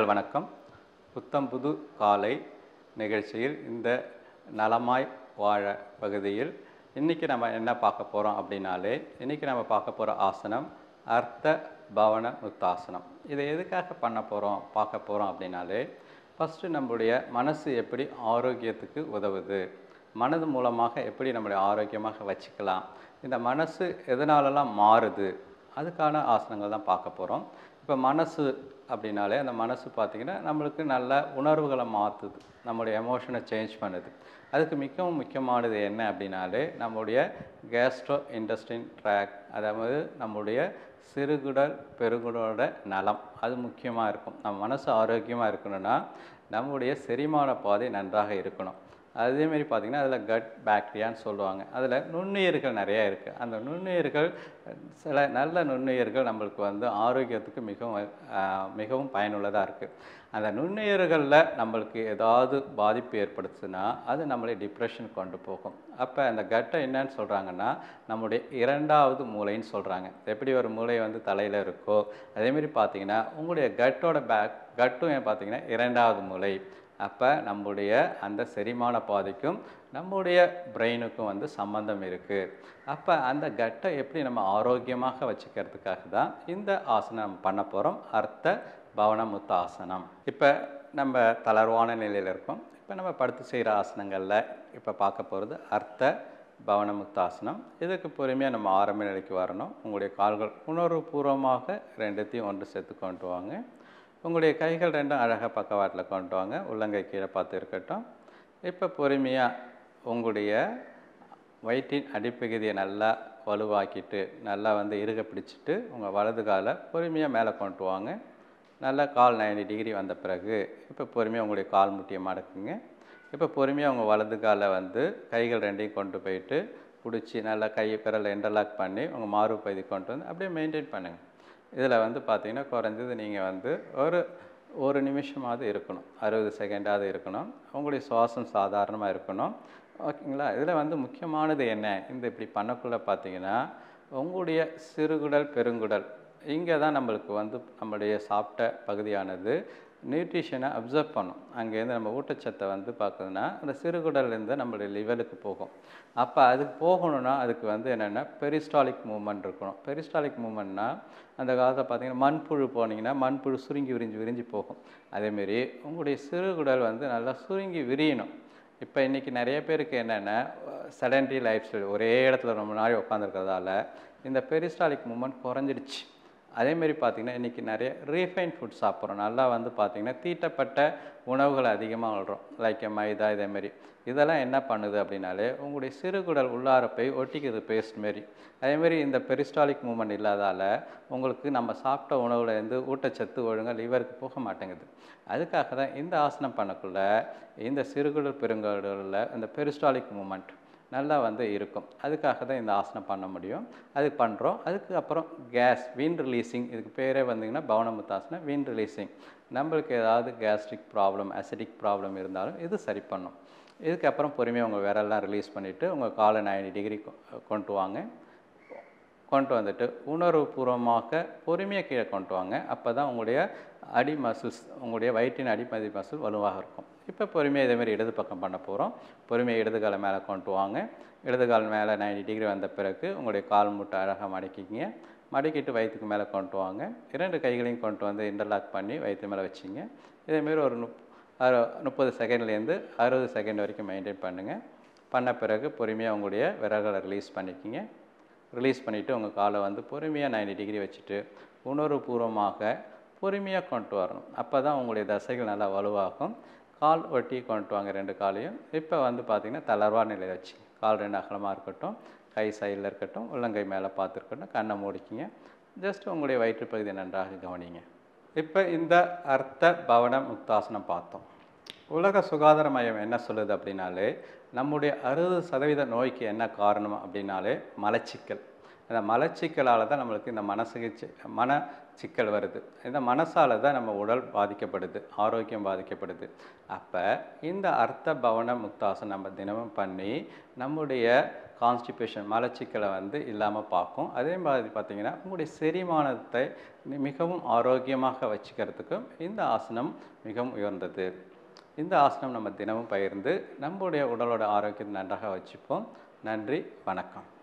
நேயர்கள் வணக்கம். புத்தம் புது காலை நிகழ்ச்சியில் இந்த நலமாய் வாழ பகுதியில் இன்றைக்கி நம்ம என்ன பார்க்க போகிறோம் அப்படின்னாலே, இன்றைக்கி நம்ம பார்க்க போகிற ஆசனம் அர்த்த பவன முத்தாசனம். இதை எதுக்காக பார்க்க போகிறோம் அப்படின்னாலே, ஃபஸ்ட்டு நம்முடைய மனசு எப்படி ஆரோக்கியத்துக்கு உதவுது, மனது மூலமாக எப்படி நம்முடைய ஆரோக்கியமாக வச்சுக்கலாம், இந்த மனசு எதனாலலாம் மாறுது, அதுக்கான ஆசனங்கள் தான் பார்க்க போகிறோம். இப்போ மனசு அப்படின்னாலே அந்த மனசு பார்த்திங்கன்னா நம்மளுக்கு நல்ல உணர்வுகளை மாற்றுது, நம்முடைய எமோஷனை சேஞ்ச் பண்ணுது. அதுக்கு மிகவும் முக்கியமானது என்ன அப்படின்னாலே நம்முடைய கேஸ்ட்ரோ இன்டெஸ்டைன் ட்ராக்ட், அதாவது நம்முடைய சிறுகுடல் பெருங்குடலோட நலம், அது முக்கியமாக இருக்கும். நம்ம மனசு ஆரோக்கியமாக இருக்கணும்னா நம்முடைய செரிமான பாதை நன்றாக இருக்கணும். அதேமாரி பார்த்திங்கன்னா அதில் கட் பாக்டீரியான்னு சொல்லுவாங்க. அதில் நுண்ணுயிர்கள் நிறையா இருக்குது. அந்த நுண்ணுயிர்கள் சில நல்ல நுண்ணுயிர்கள் நம்மளுக்கு ஆரோக்கியத்துக்கு மிகவும் பயனுள்ளதாக இருக்குது. அந்த நுண்ணுயிர்களில் நம்மளுக்கு ஏதாவது பாதிப்பு ஏற்படுத்துச்சுன்னா அது நம்மளை டிப்ரெஷன் கொண்டு போகும். அப்போ அந்த கட்டை என்னன்னு சொல்கிறாங்கன்னா நம்முடைய இரண்டாவது மூளைன்னு சொல்கிறாங்க. எப்படி ஒரு மூளை தலையில் இருக்கோ அதேமாரி பார்த்திங்கன்னா உங்களுடைய கட்டும் பார்த்திங்கன்னா இரண்டாவது மூளை. அப்போ நம்முடைய அந்த செரிமான பாதைக்கும் நம்முடைய பிரெயினுக்கும் சம்பந்தம் இருக்குது. அப்போ அந்த கட்டை எப்படி நம்ம ஆரோக்கியமாக வச்சுக்கிறதுக்காக தான் இந்த ஆசனம் நம்ம பண்ண போகிறோம், அர்த்த பவன முத்த ஆசனம். இப்போ நம்ம தளர்வான நிலையில் இருக்கோம். இப்போ நம்ம படுத்து செய்கிற ஆசனங்களில் இப்போ பார்க்க போகிறது அர்த்த பவன முத்தாசனம். இதுக்கு பொறுமையாக நம்ம ஆரம்ப நிலைக்கு வரணும். உங்களுடைய கால்கள் உணர்வுபூர்வமாக ரெண்டுத்தையும் ஒன்று சேர்த்து கொண்டு வாங்க. உங்களுடைய கைகள் ரெண்டும் அழகாக பக்கவாட்டில் கொண்டு வாங்க. உள்ளங்கை கீழே பார்த்து இருக்கட்டும். இப்போ பொறுமையாக உங்களுடைய வயிற்றின் அடிப்பகுதியை நல்லா வலுவாக்கிட்டு நல்லா இறுக பிடிச்சிட்டு உங்கள் வலது காலை பொறுமையாக மேலே கொண்டு வாங்க. நல்லா கால் 90 டிகிரி வந்த பிறகு இப்போ பொறுமையாக உங்களுடைய கால் முட்டியை மடக்குங்க. இப்போ பொறுமையாக உங்கள் வலது காலை கைகள் ரெண்டையும் கொண்டு போயிட்டு பிடிச்சி நல்லா கை பிறலை இன்டர்லாக் பண்ணி உங்கள் மார்பு பகுதி கொண்டு அப்படியே மெயின்டைன் பண்ணுங்கள். இதில் பார்த்திங்கன்னா குறைஞ்சது நீங்கள் ஒரு நிமிஷமாவது இருக்கணும், 60 செகண்டாவது இருக்கணும். உங்களுடைய சுவாசம் சாதாரணமாக இருக்கணும், ஓகேங்களா? இதில் முக்கியமானது என்ன, இப்படி பண்ணக்குள்ளே பார்த்திங்கன்னா உங்களுடைய சிறுகுடல் பெருங்குடல் இங்கே தான் நம்மளுக்கு நம்மளுடைய சாப்பிட்ட பகுதியானது நியூட்ரிஷனை அப்சர்வ் பண்ணும். அங்கேருந்து நம்ம ஊட்டச்சத்தை பார்க்குதுன்னா அந்த சிறுகுடல்லேருந்து நம்மளுடைய லிவருக்கு போகும். அப்போ அதுக்கு போகணுன்னா அதுக்கு என்னென்னா பெரிஸ்டாலிக் மூமெண்ட் இருக்கணும். பெரிஸ்டாலிக் மூமெண்ட்னா அந்த காலத்தில் பார்த்திங்கன்னா மண்புழு போனீங்கன்னா மண்புழு சுருங்கி விரிஞ்சு போகும். அதேமாரி உங்களுடைய சிறுகுடல் நல்லா சுருங்கி விரியணும். இப்போ இன்றைக்கி நிறைய பேருக்கு என்னென்னா செடன்ட்ரி லைஃப் ஸ்டைல், ஒரே இடத்துல ரொம்ப நாள் உட்காந்துருக்கிறதால இந்த பெரிஸ்டாலிக் மூமெண்ட் குறைஞ்சிடுச்சு. அதேமாரி பார்த்திங்கன்னா இன்றைக்கி நிறைய ரீஃபைன் ஃபுட் சாப்பிட்றோம். நல்லா பார்த்திங்கன்னா தீட்டப்பட்ட உணவுகளை அதிகமாக வளர்கிறோம், லைக் மைதா இதேமாரி. இதெல்லாம் என்ன பண்ணுது அப்படின்னாலே உங்களுடைய சிறுகுடல் உள்ளார போய் ஒட்டிக்குது பேஸ்ட் மாரி. அதேமாரி இந்த பெரிஸ்டாலிக் மூமெண்ட் இல்லாதால் உங்களுக்கு நம்ம சாப்பிட்ட உணவுலேருந்து ஊட்டச்சத்து ஒழுங்காக லிவருக்கு போக மாட்டேங்குது. அதுக்காக தான் இந்த ஆசனம் பண்ணக்குள்ள இந்த சிறுகுடல் பெருங்குடலில் இந்த பெரிஸ்டாலிக் மூமெண்ட் நல்லா இருக்கும். அதுக்காக தான் இந்த ஆசனம் பண்ண முடியும். அது பண்ணுறோம். அதுக்கப்புறம் விண்ட் ரிலீஸிங், இதுக்கு பேரே பவன முத்தாசனம், விண்ட் ரிலீஸிங். நம்மளுக்கு ஏதாவது கேஸ்ட்ரிக் ப்ராப்ளம், அசிடிக் ப்ராப்ளம் இருந்தாலும் இது சரி பண்ணும். இதுக்கப்புறம் பொறுமையாக உங்கள் விரல்லாம் ரிலீஸ் பண்ணிவிட்டு உங்கள் காலை 90 டிகிரி கொண்டு வாங்க. கொண்டு வந்துட்டு உணர்வுபூர்வமாக பொறுமையாக கீழே கொண்டு வாங்க. அப்போ தான் உங்களுடைய அடி மசில்ஸ், உங்களுடைய வயிற்றின் அடிப்பகுதி மசில் வலுவாக இருக்கும். இப்போ பொறுமையாக இதேமாரி இடது பக்கம் பண்ண போகிறோம். பொறுமையாக இடது காலை மேலே கொண்டு வாங்க. இடது கால் மேலே 90 டிகிரி வந்த பிறகு உங்களுடைய கால் மூட்டை அழகாக மடக்கிங்க. மடக்கிட்டு வயிற்றுக்கு மேலே கொண்டு வாங்க. 2 கைகளையும் கொண்டு இன்டர்லாக் பண்ணி வயிற்று மேலே வச்சிங்க. இதேமாரி ஒரு 30 செகண்ட்லேருந்து 60 செகண்ட் வரைக்கும் மெயின்டைன் பண்ணுங்கள். பண்ண பிறகு பொறுமையாக உங்களுடைய விரல்களை ரிலீஸ் பண்ணிக்கிங்க. ரிலீஸ் பண்ணிவிட்டு உங்கள் காலை பொறுமையாக 90 டிகிரி வச்சுட்டு உணர்வுபூர்வமாக பொறுமையாக கொண்டு வரணும். அப்போ தான் உங்களுடைய தசைகள் நல்லா வலுவாகும். கால் ஒட்டி கொண்டு வாங்க 2 காலையும். இப்போ பார்த்திங்கன்னா தளர்வான நிலையில் வச்சு கால் 2 அகலமாக இருக்கட்டும், கை சைடில் இருக்கட்டும், உள்ளங்கை மேலே பார்த்துருக்கட்டும், கண்ணை மூடிக்கிங்க. ஜஸ்ட் உங்களுடைய வயிற்றுப்பகுதியை நன்றாக கவனிங்க. இப்போ இந்த அர்த்த பவன முக்தாசனம் பார்த்தோம். உலக சுகாதார மையம் என்ன சொல்லுது அப்படின்னாலே நம்முடைய 60% நோய்க்கு என்ன காரணம் அப்படின்னாலே மலச்சிக்கல். அந்த மலச்சிக்கலால் தான் நம்மளுக்கு இந்த மனச்சிக்கல் வருது. இந்த மனசால் தான் நம்ம உடல் பாதிக்கப்படுது, ஆரோக்கியம் பாதிக்கப்படுது. அப்போ இந்த அர்த்த பவன முக்தாசனம் நம்ம தினமும் பண்ணி நம்முடைய கான்ஸ்டிபேஷன் மலச்சிக்கலை வந்து இல்லாமல் பார்க்கும். அதே மாதிரி பார்த்திங்கன்னா உங்களுடைய செரிமானத்தை மிகவும் ஆரோக்கியமாக வச்சுக்கிறதுக்கும் இந்த ஆசனம் மிகவும் உயர்ந்தது. இந்த ஆசனம் நம்ம தினமும் பகிர்ந்து நம்முடைய உடலோட ஆரோக்கியத்தை நன்றாக வச்சுப்போம். நன்றி, வணக்கம்.